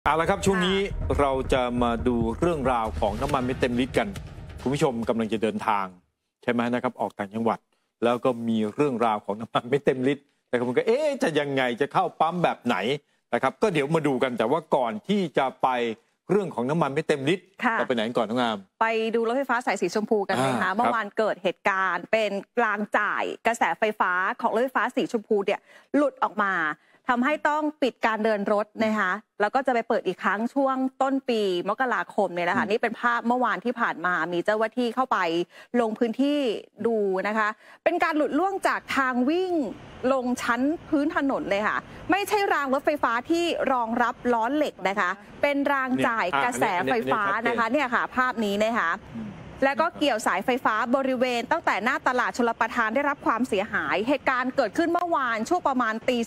เอาละครับช่วงนี้เราจะมาดูเรื่องราวของน้ำมันไม่เต็มลิตรกันคุณผู้ชมกำลังจะเดินทางใช่ไหมนะครับออกต่างจังหวัดแล้วก็มีเรื่องราวของน้ำมันไม่เต็มลิตรแต่คุณก็จะยังไงจะเข้าปั๊มแบบไหนนะครับก็เดี๋ยวมาดูกันแต่ว่าก่อนที่จะไปเรื่องของน้ำมันไม่เต็มลิตรเราไปไหนก่อนน้องงามไปดูรถไฟฟ้าสายสีชมพูกันนะคะเมื่อวานเกิดเหตุการณ์เป็นกลางจ่ายกระแสไฟฟ้าของรถไฟฟ้าสีชมพูเนี่ยหลุดออกมาทำให้ต้องปิดการเดินรถนะคะแล้วก็จะไปเปิดอีกครั้งช่วงต้นปีมกราคมเนี่ยนะคะนี่เป็นภาพเมื่อวานที่ผ่านมามีเจ้าหน้าที่เข้าไปลงพื้นที่ดูนะคะเป็นการหลุดล่วงจากทางวิ่งลงชั้นพื้นถนนเลยค่ะไม่ใช่รางรถไฟฟ้าที่รองรับล้อเหล็กนะคะเป็นรางจ่ายกระแสไฟฟ้านะคะเนี่ยค่ะภาพนี้นะคะแล้วก็เกี่ยวสายไฟฟ้าบริเวณตั้งแต่หน้าตลาดชลประทานได้รับความเสียหายเหตุการณ์เกิดขึ้นเมื่อวานช่วงประมาณตี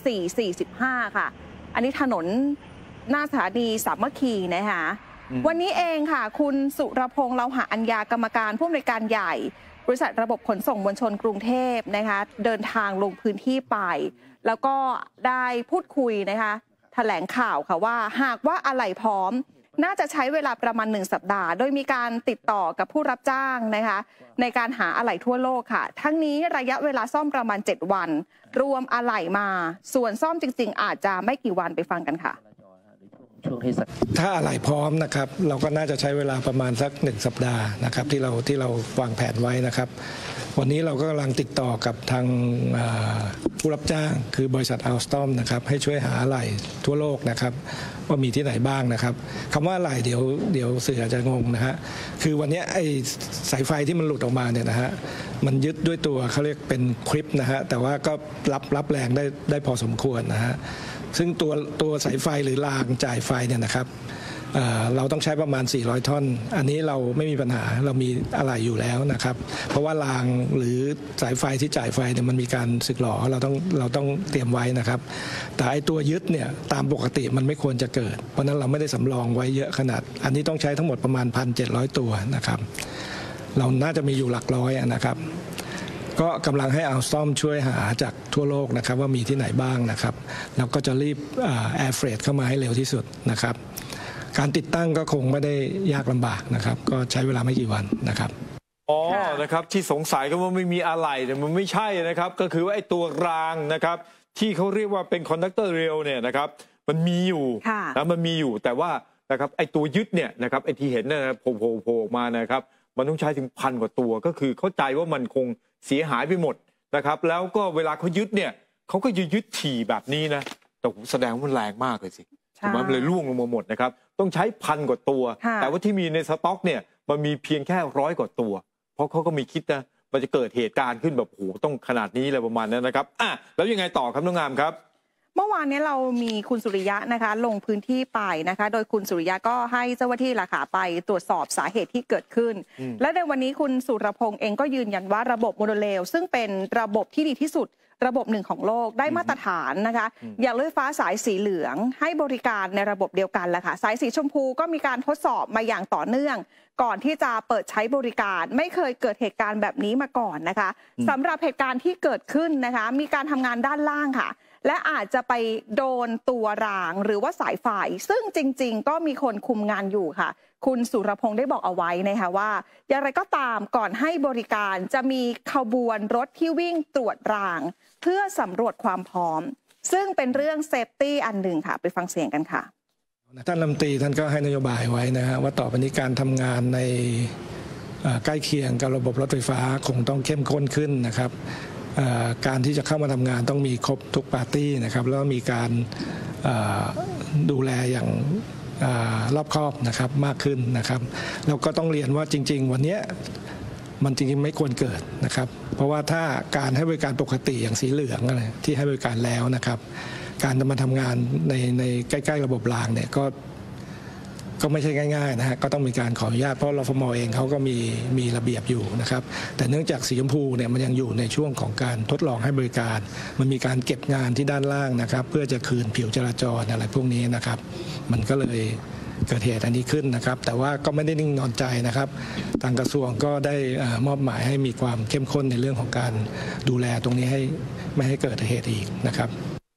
4:45 ค่ะอันนี้ถนนหน้าสถานีสามัคคีนะคะวันนี้เองค่ะคุณสุรพงษ์เลาหะอัญญากรรมการผู้อำนวยการใหญ่บริษัทระบบขนส่งมวลชนกรุงเทพนะคะเดินทางลงพื้นที่ไปแล้วก็ได้พูดคุยนะคะแถลงข่าวค่ะว่าหากว่าอะไหล่พร้อมน่าจะใช้เวลาประมาณ1 สัปดาห์โดยมีการติดต่อกับผู้รับจ้างนะคะในการหาอะไหล่ทั่วโลกค่ะทั้งนี้ระยะเวลาซ่อมประมาณ7 วันรวมอะไหล่มาส่วนซ่อมจริงๆอาจจะไม่กี่วันไปฟังกันค่ะถ้าอะไหล่พร้อมนะครับเราก็น่าจะใช้เวลาประมาณสัก1 สัปดาห์นะครับที่เราวางแผนไว้นะครับวันนี้เราก็กำลังติดต่อกับทางผู้รับจ้างคือบริษัทอัลสตอมนะครับให้ช่วยหาอะไหล่ทั่วโลกนะครับว่ามีที่ไหนบ้างนะครับคำว่าอะไหล่เดี๋ยวสื่ออาจจะงงนะฮะคือวันนี้ไอ้สายไฟที่มันหลุดออกมาเนี่ยนะฮะมันยึดด้วยตัวเขาเรียกเป็นคลิปนะฮะแต่ว่าก็รับแรงได้พอสมควรนะฮะซึ่งตัวสายไฟหรือรางจ่ายไฟเนี่ยนะครับเราต้องใช้ประมาณ400 ท่อนอันนี้เราไม่มีปัญหาเรามีอะไหล่อยู่แล้วนะครับเพราะว่ารางหรือสายไฟที่จ่ายไฟเนี่ยมันมีการสึกหรอเราต้องเตรียมไว้นะครับแต่ไอตัวยึดเนี่ยตามปกติมันไม่ควรจะเกิดเพราะนั้นเราไม่ได้สำรองไว้เยอะขนาดอันนี้ต้องใช้ทั้งหมดประมาณ 1,700 ตัวนะครับเราน่าจะมีอยู่หลักร้อยนะครับก็กำลังให้อัลสตอมช่วยหาจากทั่วโลกนะครับว่ามีที่ไหนบ้างนะครับแล้วก็จะรีบแอร์เฟรทเข้ามาให้เร็วที่สุดนะครับการติดตั้งก็คงไม่ได้ยากลำบากนะครับก็ใช้เวลาไม่กี่วันนะครับนะครับที่สงสัยก็ว่าไม่มีอะไหล่แต่มันไม่ใช่นะครับก็คือว่าไอ้ตัวรางนะครับที่เขาเรียกว่าเป็นคอนดักเตอร์เรลเนี่ยนะครับมันมีอยู่นะมันมีอยู่แต่ว่านะครับไอ้ตัวยึดเนี่ยนะครับไอ้ที่เห็นนะโผล่มานะครับมันต้องใช้ถึง1,000 กว่าตัวก็คือเข้าใจว่ามันคงเสียหายไปหมดนะครับแล้วก็เวลาเขายึดเนี่ยเขาก็ยึดถี่แบบนี้นะแต่แสดงว่ามันแรงมากเลยสิมันเลยล่วงลงมาหมดนะครับต้องใช้1,000 กว่าตัวแต่ว่าที่มีในสต็อกเนี่ยมันมีเพียงแค่100 กว่าตัวเพราะเขาก็มีคิดนะมันจะเกิดเหตุการณ์ขึ้นแบบโหต้องขนาดนี้อะไรประมาณนั้นนะครับแล้วยังไงต่อครับน้องงามครับเมื่อวานนี้เรามีคุณสุริยะนะคะลงพื้นที่ไปนะคะโดยคุณสุริยะก็ให้เจ้าหน้าที่ล่ะค่ะไปตรวจสอบสาเหตุที่เกิดขึ้นและในวันนี้คุณสุรพงษ์เองก็ยืนยันว่าระบบโมโนเรลซึ่งเป็นระบบที่ดีที่สุดระบบหนึ่งของโลกได้มาตรฐานนะคะอย่างรถไฟฟ้าสายสีเหลืองให้บริการในระบบเดียวกันแหละค่ะสายสีชมพูก็มีการทดสอบมาอย่างต่อเนื่องก่อนที่จะเปิดใช้บริการไม่เคยเกิดเหตุการณ์แบบนี้มาก่อนนะคะสำหรับเหตุการณ์ที่เกิดขึ้นนะคะมีการทำงานด้านล่างค่ะและอาจจะไปโดนตัวรางหรือว่าสายไฟซึ่งจริงๆก็มีคนคุมงานอยู่ค่ะคุณสุรพงษ์ได้บอกเอาไว้นะคะว่าอย่างไรก็ตามก่อนให้บริการจะมีขบวนรถที่วิ่งตรวจรางเพื่อสำรวจความพร้อมซึ่งเป็นเรื่องเซฟตี้อันหนึ่งค่ะไปฟังเสียงกันค่ะท่านรัฐมนตรีท่านก็ให้นโยบายไว้นะฮะว่าต่อไปนี้การทำงานในใกล้เคียงกับระบบรถไฟฟ้าคงต้องเข้มข้นขึ้นนะครับการที่จะเข้ามาทำงานต้องมีครบทุกปาร์ตี้นะครับแล้วมีการดูแลอย่างรอบคอบนะครับมากขึ้นนะครับแล้วก็ต้องเรียนว่าจริงๆวันนี้มันจริงๆไม่ควรเกิดนะครับเพราะว่าถ้าการให้บริการปกติอย่างสีเหลืองอะไรที่ให้บริการแล้วนะครับการมาทำงานในใกล้ๆระบบรางเนี่ยก็ไม่ใช่ง่ายๆนะฮะก็ต้องมีการขออนุญาตเพราะรฟม.เองเขาก็มีระเบียบอยู่นะครับแต่เนื่องจากสีชมพูเนี่ยมันยังอยู่ในช่วงของการทดลองให้บริการมันมีการเก็บงานที่ด้านล่างนะครับเพื่อจะคืนผิวจราจรอะไรพวกนี้นะครับมันก็เลยเกิดเหตุอันนี้ขึ้นนะครับแต่ว่าก็ไม่ได้นิ่งนอนใจนะครับทางกระทรวงก็ได้มอบหมายให้มีความเข้มข้นในเรื่องของการดูแลตรงนี้ให้ไม่ให้เกิดเหตุอีกนะครับ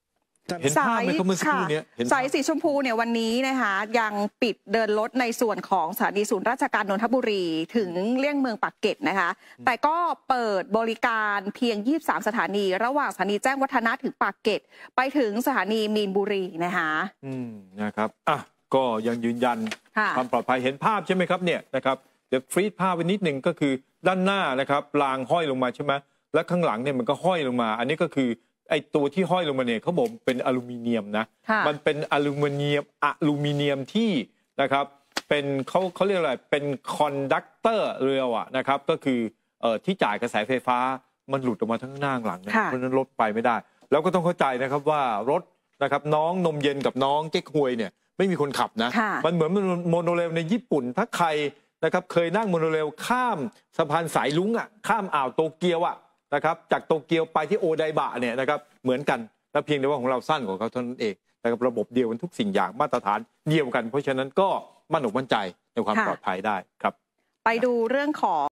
เห็นภาพไหมครับเมื่อสักครู่นี้สายสีชมพูเนี่ยวันนี้นะคะยังปิดเดินรถในส่วนของสถานีศูนย์ราชการนนทบุรีถึงเลี่ยงเมืองปากเกร็ดนะคะแต่ก็เปิดบริการเพียง23สถานีระหว่างสถานีแจ้งวัฒนะถึงปากเกร็ดไปถึงสถานีมีนบุรีนะคะนะครับก็ยังยืนยันความปลอดภัยเห็นภาพใช่ไหมครับเนี่ยนะครับเดี๋ยวฟรีดภาพไว้นิดหนึ่งก็คือด้านหน้านะครับรางห้อยลงมาใช่ไหมและข้างหลังเนี่ยมันก็ห้อยลงมาอันนี้ก็คือไอ้ตัวที่ห้อยลงมาเนี่ยเขาบอกเป็นอลูมิเนียมนะมันเป็นอลูมิเนียมที่นะครับเป็นเขาเรียกอะไรเป็นคอนดักเตอร์เรือนะครับก็คือที่จ่ายกระแสไฟฟ้ามันหลุดออกมาทั้งหน้าหลังนะเพราะนั้นรถไปไม่ได้แล้วก็ต้องเข้าใจนะครับว่ารถนะครับน้องนมเย็นกับน้องเก๊กฮวยเนี่ยไม่มีคนขับนะมันเหมือนโมโนเรลในญี่ปุ่นถ้าใครนะครับเคยนั่งโมโนเรลข้ามสะพานสายลุงข้ามอ่าวโตเกียวนะครับจากโตเกียวไปที่โอไดบะเนี่ยนะครับเหมือนกันแต่เพียงแต่ว่าของเราสั้นกว่าเขาเท่านั้นเองนะครับระบบเดียวกันทุกสิ่งอย่างมาตรฐานเดียวกันเพราะฉะนั้นก็มั่นอกมั่นใจในความปลอดภัยได้ครับไปดูเรื่องของ